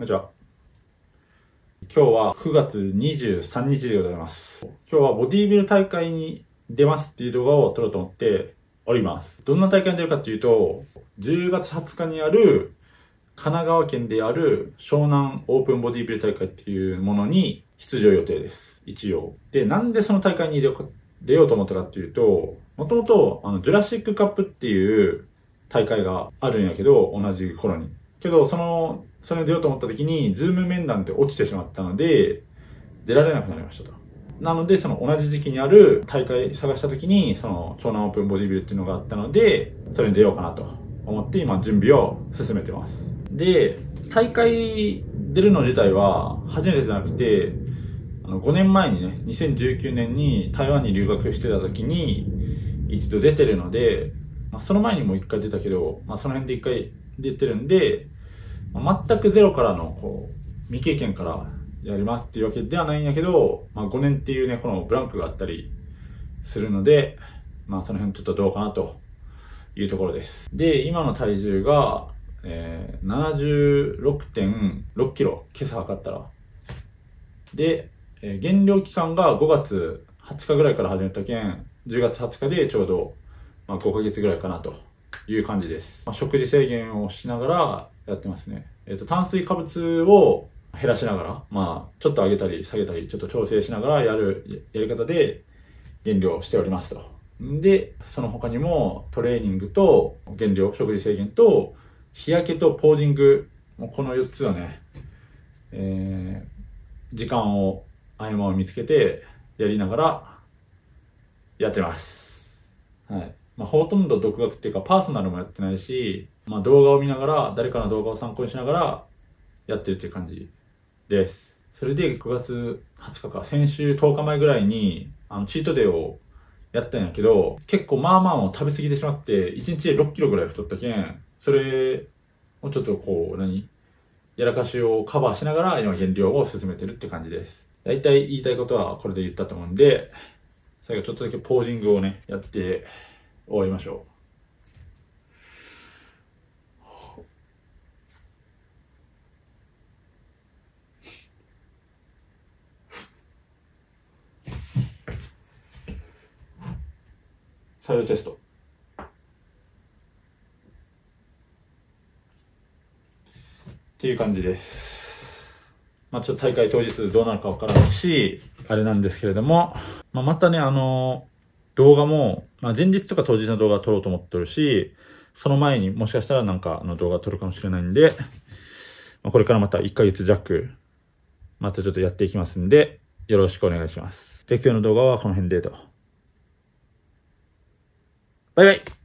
こんにちは。今日は9月23日でございます。今日はボディービル大会に出ますっていう動画を撮ろうと思っております。どんな大会に出るかっていうと、10月20日にある神奈川県である湘南オープンボディービル大会っていうものに出場予定です。一応。で、なんでその大会に出ようと思ったかっていうと、もともとジュラシックカップっていう大会があるんやけど、同じ頃に。けど、それに出ようと思った時に、ズーム面談って落ちてしまったので、出られなくなりましたと。なので、その同じ時期にある大会探した時に、その湘南オープンボディビルっていうのがあったので、それに出ようかなと思って今準備を進めてます。で、大会出るの自体は初めてじゃなくて、5年前にね、2019年に台湾に留学してた時に一度出てるので、その前にも1回出たけど、その辺で1回出てるんで、全くゼロからの未経験からやりますっていうわけではないんやけど、5年っていうね、このブランクがあったりするので、その辺ちょっとどうかなというところです。で、今の体重が、76.6 キロ、今朝測ったら。で、減量期間が5月20日ぐらいから始めたけん、10月20日でちょうど、5ヶ月ぐらいかなという感じです。食事制限をしながらやってますね。炭水化物を減らしながら、ちょっと上げたり下げたり、ちょっと調整しながらやり方で減量しておりますと。で、その他にもトレーニングと減量、食事制限と日焼けとポージング、この4つをね、時間を合間を見つけてやりながらやってます。はい。ほとんど独学っていうかパーソナルもやってないし、動画を見ながら、誰かの動画を参考にしながらやってるっていう感じです。それで9月20日か、先週10日前ぐらいにチートデーをやったんやけど、結構も食べ過ぎてしまって、1日で6キロぐらい太ったけん、それをちょっとやらかしをカバーしながら今減量を進めてるって感じです。大体言いたいことはこれで言ったと思うんで、最後ちょっとだけポージングをね、やって終わりましょう。サイドチェスト。っていう感じです。ちょっと大会当日どうなるかわからないし、あれなんですけれども、またね、動画も、前日とか当日の動画撮ろうと思ってるし、その前にもしかしたらなんか動画撮るかもしれないんで、これからまた1ヶ月弱、またちょっとやっていきますんで、よろしくお願いします。で、今日の動画はこの辺でと。バイバイ。